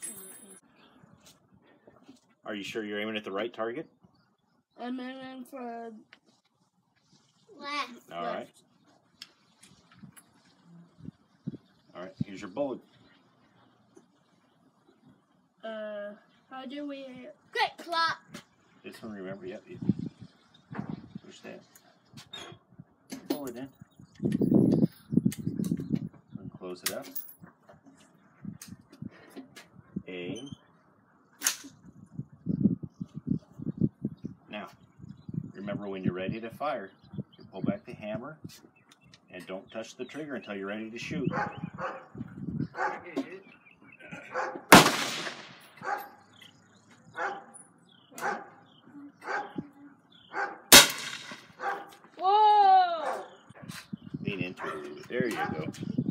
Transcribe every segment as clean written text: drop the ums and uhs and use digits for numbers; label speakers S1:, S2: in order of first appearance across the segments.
S1: Are you sure you're aiming at the right target?
S2: I'm aiming for left.
S1: All right. All right, here's your bullet.
S2: How do we... Good clap!
S1: This one, remember, yep. Push that. Pull it in. And close it up. Aim. Now, remember when you're ready to fire, you pull back the hammer and don't touch the trigger until you're ready to shoot.
S2: Whoa!
S1: Lean into it a little bit. There you go.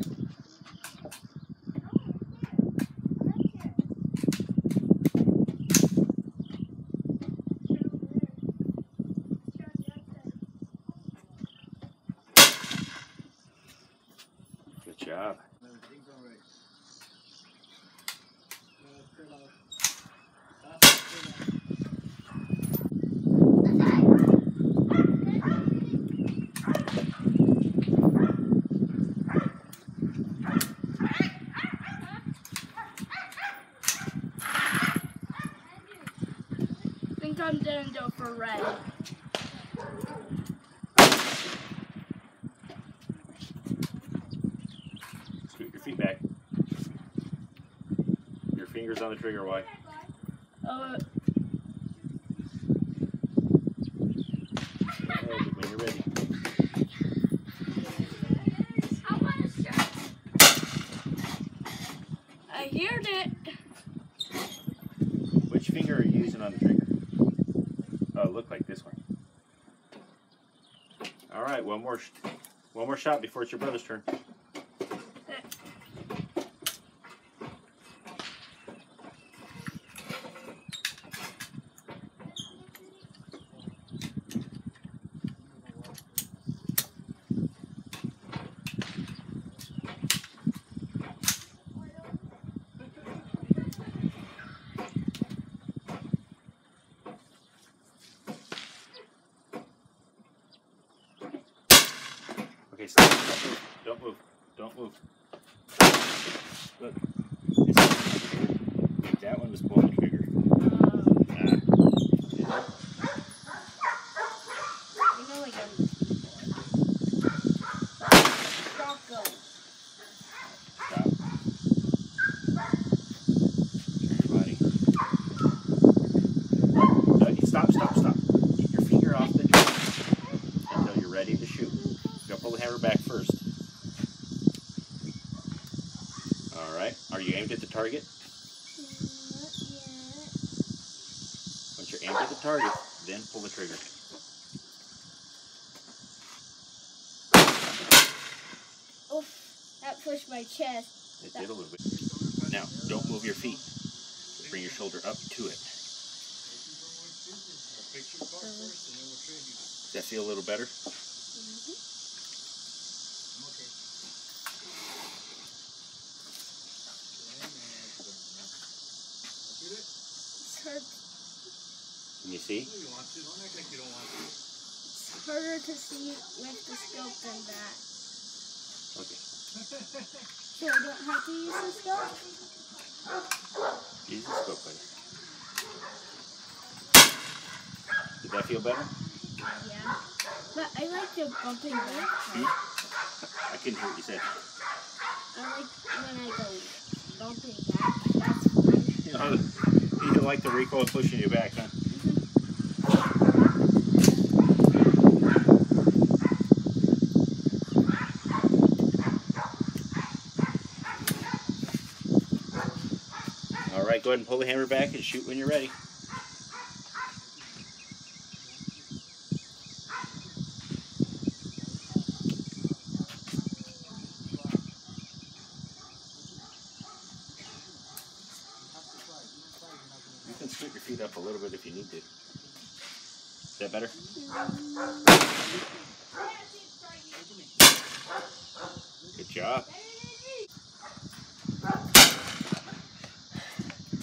S1: Good job.
S2: I think I'm gonna go for red.
S1: Scoot your feet back. Your fingers on the trigger, why? When you're ready.
S2: I want a shirt. I heard it.
S1: Which finger are you using on the trigger? Oh, look like this one. All right, one more shot before it's your brother's turn. Okay, stop. Don't move. Don't move. Look. That one was pulling the trigger.
S2: You know, like a shotgun.
S1: Stop. Turn your body. No, stop. Get your finger off the trigger until you're ready to shoot. You'll pull the hammer back first. Alright. Are you aimed at the target?
S2: Not yet.
S1: Once you're aimed at the target, then pull the trigger.
S2: Oof, that pushed my chest.
S1: It did a little bit. Now, don't move your feet. Bring your shoulder up to it. Does that feel a little better? Can you see?
S2: It's harder to see with the scope than that.
S1: Okay.
S2: So I don't have to use the scope?
S1: Use the scope, buddy. Did that feel better?
S2: Yeah. But I like the bumping back part.
S1: I couldn't hear what you said.
S2: I like when I go bumping back. That's fun.
S1: You like the recoil of pushing you back, huh? All right, go ahead and pull the hammer back and shoot when you're ready. You can scoot your feet up a little bit if you need to. Is that better? Good job.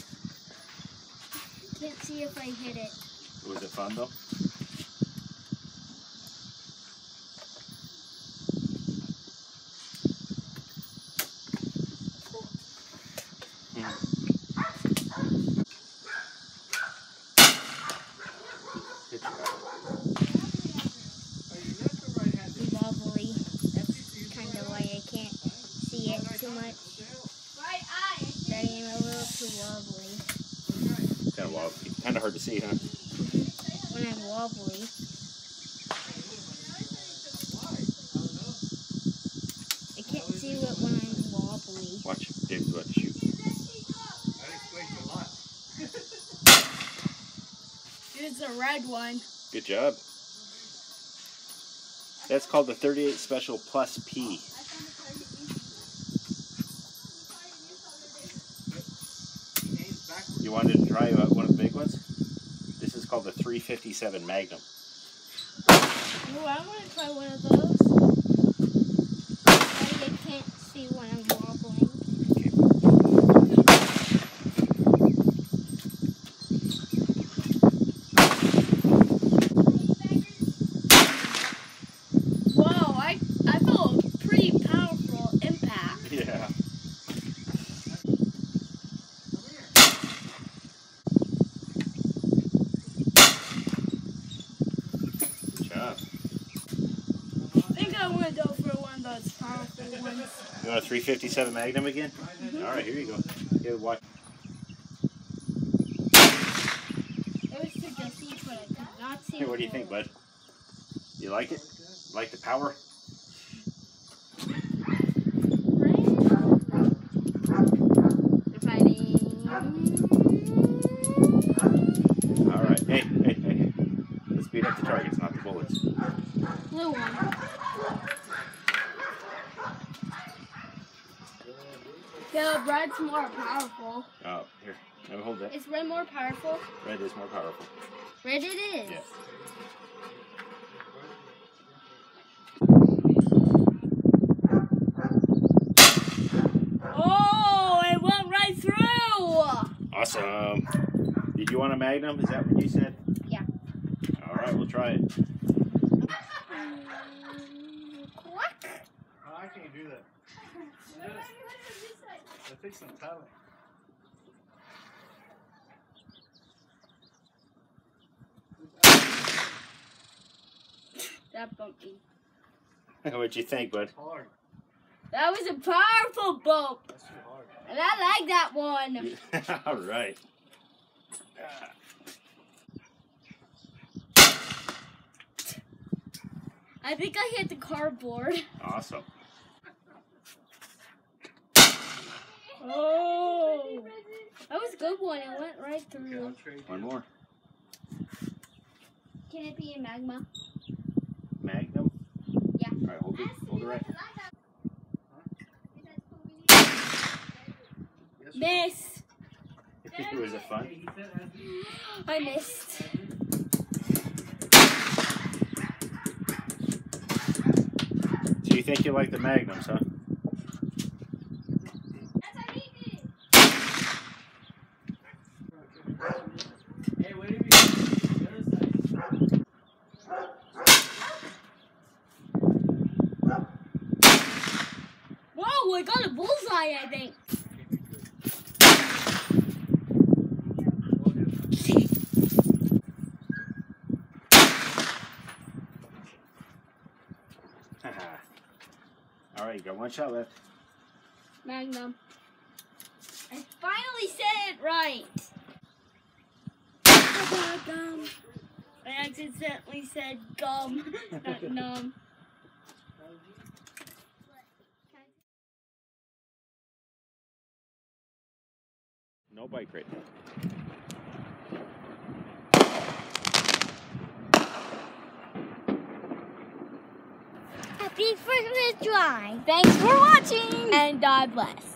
S2: see if I hit it.
S1: Was it fun though?
S2: Wobbly. That's kind of why I can't see it too much. That I'm a little too wobbly.
S1: Kind of wobbly. Kind of hard to see, huh?
S2: When I'm wobbly. I can't see it when I'm wobbly.
S1: Watch, Dave's about to shoot.
S3: That explains a lot.
S2: It's a red one.
S1: Good job. That's called the 38 Special Plus P. You wanted to try one of the big ones? This is called the 357 Magnum.
S2: Oh, I want to try one of those. I can't see when I'm wobbling. Whoa, I felt a pretty powerful impact.
S1: Yeah. Good job.
S2: I think I want to go for one of those powerful ones.
S1: You want a 357 Magnum again?
S2: Mm-hmm.
S1: All right, here you go. Here, watch.
S2: It was too dusty, but I could not see.
S1: Hey, what do you think, bud? You like it? Like the power?
S2: They're fighting.
S1: All right. Hey. Let's beat up the targets, not the bullets.
S2: Blue one. Yeah, red's more powerful.
S1: Oh, here. Let me hold that.
S2: Is red more powerful?
S1: Red is more powerful.
S2: Red it is.
S1: Yeah.
S2: Oh, it went right through.
S1: Awesome. Did you want a Magnum? Is that what you said?
S2: Yeah.
S1: All right, we'll try it.
S2: Quack.
S3: Oh, I can't do that. That takes some talent.
S2: That bumped me.
S1: What'd you think, bud?
S3: Hard.
S2: That was a powerful bump.
S3: That's too hard.
S2: And I like that one.
S1: All right.
S2: I think I hit the cardboard.
S1: Awesome.
S2: Oh. That was a good one. It went right
S3: Okay,
S2: through.
S3: I'll trade
S1: One
S3: you.
S1: more.
S2: Can it be a magma?
S1: Magnum?
S2: Yeah.
S1: All right, hold it right.
S2: Miss.
S1: Was it fun?
S2: I missed.
S1: So you think you like the Magnums, huh?
S3: Hey, what do you mean? The other side.
S2: Whoa, I got a bullseye, I think.
S1: All right, you got one shot left.
S2: Magnum. I finally said it right. Gum. I accidentally said gum, not numb.
S1: No bike right now.
S2: Happy 4th of July. Thanks for watching. And God bless.